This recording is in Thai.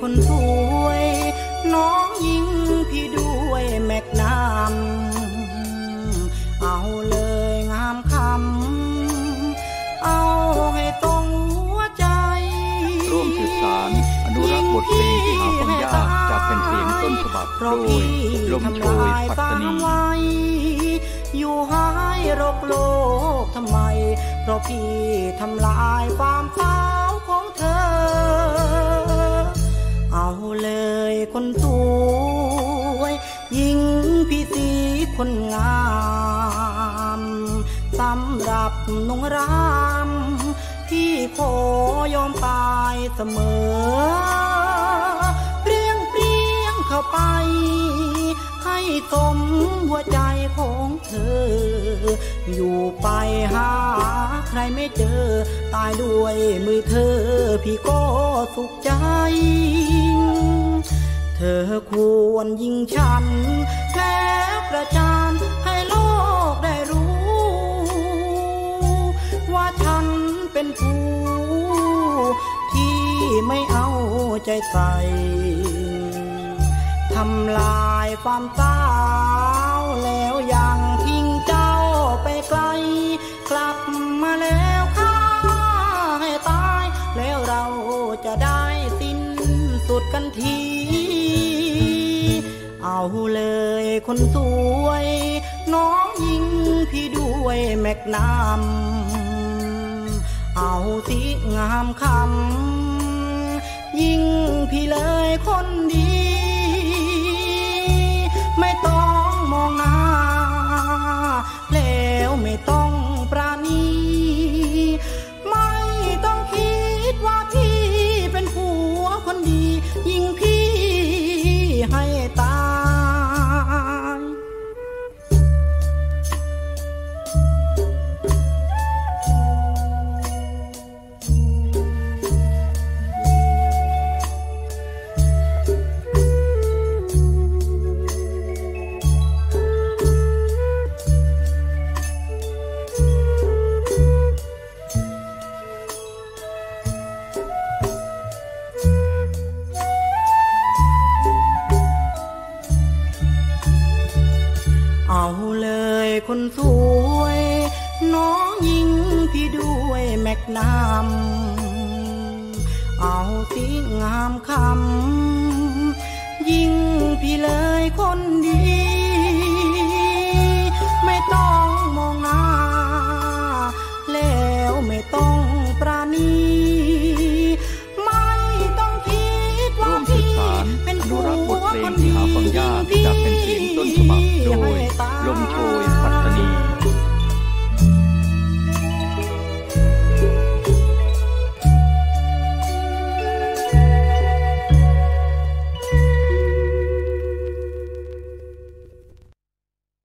คนสวยน้องยิงพี่ด้วยแม็กนัมเอาเลยงามคำเอาให้ตรงหัวใจร่วมสืบสานอนุรักษ์บทเพลงที่หาฟังยากจากแผ่นเสียงต้นฉบับโดยลมโชยปัตตานีอยู่หายโรคโลกทำไมเพราะพี่ทำลายความขาวของเธอเอาเลยคนสวยยิงพี่สีคนงามสำหรับนงรามพี่ขอยอมตายเสมอเปรี้ยงเปรี้ยงเข้าไปให้สมหัวใจของเธออยู่ไปหาใครไม่เจอตายด้วยมือเธอพี่ก็สุขใจเธอควรยิงฉันแล้วประจานให้โลกได้รู้ว่าฉันเป็นผู้ที่ไม่เอาใจใส่ทำลายความสาวแล้วยังทิ้งเจ้าไปไกลกลับมาแล้วฆ่าให้ตายแล้วเราจะได้สิ้นสุดกันทีเอาเลยคนสวยน้องยิงพี่ด้วยแม็กนัมเอาสิงามคำยิงพี่เลยคนดีไม่ต้องมองหน้าแล้วไม่ต้องปราณีไม่ต้องคิดว่าพี่เป็นผัวคนดียิงพี่ให้ตายเอาเลยคนสวยน้องยิงพี่ด้วยแม็กนัมเอาสิงามคำยิงพี่เลยคนดีไม่ต้องมองหน้าแล้วไม่ต้องปราณีไม่ต้องคิดว่าพี่เป็นผัวคนดีจากแผ่นเสียงต้นฉบับโดยลมโชย